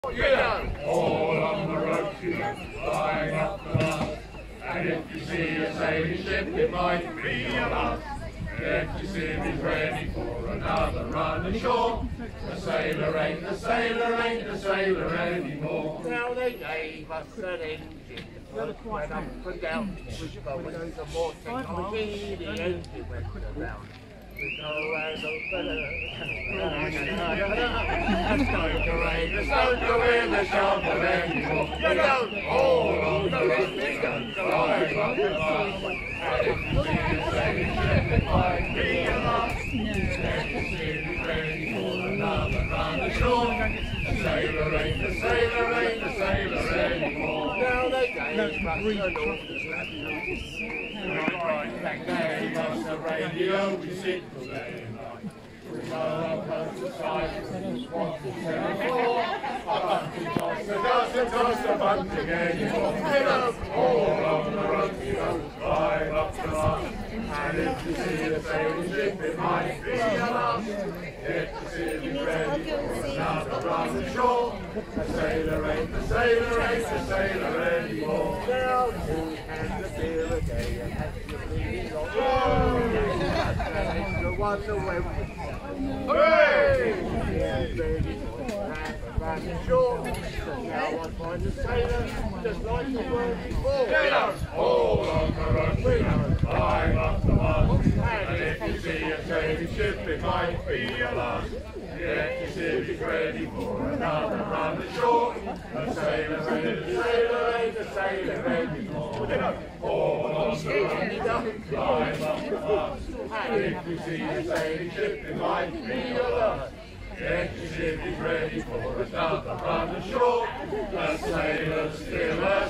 All on the ropes, you know, flying up the mast. And if you see a sailing ship, it might be a lass. If you see him, he's ready for another run ashore. The sailor ain't the sailor, ain't the sailor anymore. Now they gave us an engine that went up and down. But we need some more technology, the engine went around. We go and open Let's go to rain, let's go to win the shovel anymore. You don't all on the road, we don't fly up the mast. And if you see a sailing ship, it might be a lass. If you see him ready for another run ashore. The sailor ain't the sailor, ain't the sailor anymore. Now they gave us an orders. Back there, he was the radio, we sit all day and night. We go up on the side, what to tell for. A bunch of toss, a dozen toss, a bunch again. Get up, all on the road, we go flying up the mast. And if you see a sailing ship, it might be a lass. If you see it ready for another run ashore. The sailor ain't the sailor, ain't the sailor anymore. Now two hands of beer a day and have to leave on. The one that went with hooray! Ready for run ashore. So now I find the sailor just like we were before. Get us all on the road, we go flying up the mast. And if you see a sailing ship, it might be a lass. If you see he's ready for another run ashore. The sailor ain't the sailor, ain't the sailor anymore. All on the road, flying up the mast. And if you see a sailing ship, it might be a lass. If you see he's ready for another run ashore. The sailor's still